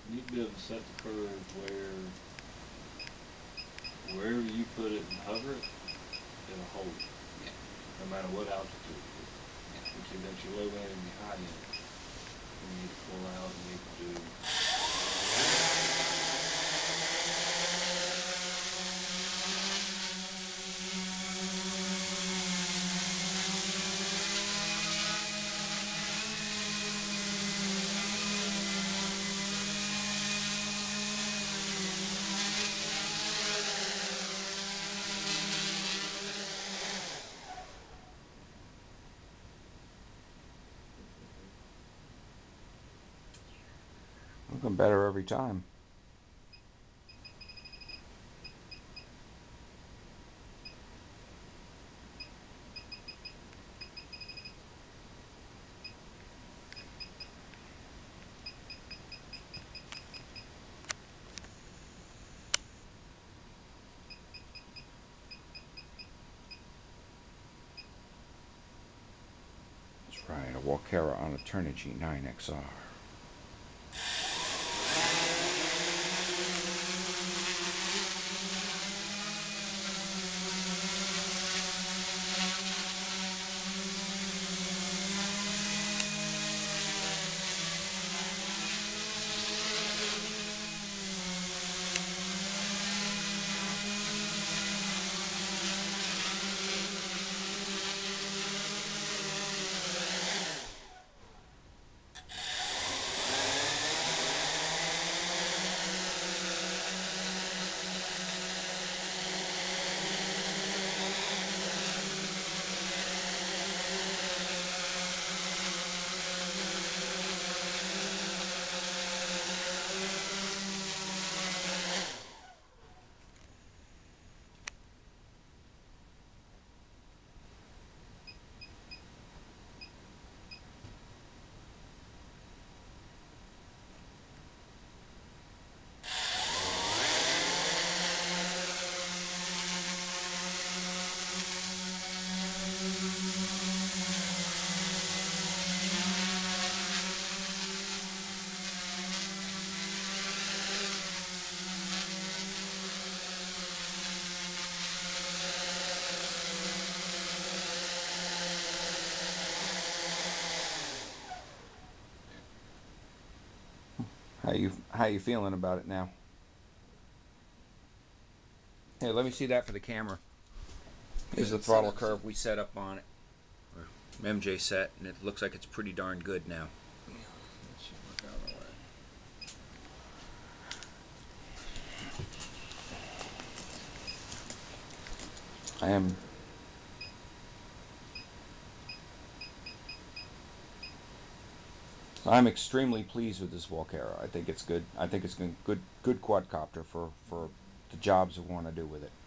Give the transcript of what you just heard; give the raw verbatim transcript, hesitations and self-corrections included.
need to be able to set the curve where wherever you put it and hover it, it'll hold it. Yeah. No matter what altitude it is. Yeah. But you got your low end and your high end. You need to pull out and you need to do Looking better every time. That's right, a Walkera on a Turnigy nine X R. How you how you feeling about it now? Hey, let me see that for the camera. Here's the throttle curve we set up on it, or M J set, and it looks like it's pretty darn good now. Yeah, that should work out all right. I am I'm extremely pleased with this Walkera. I think it's good. I think it's good good good quadcopter for for the jobs we want to do with it.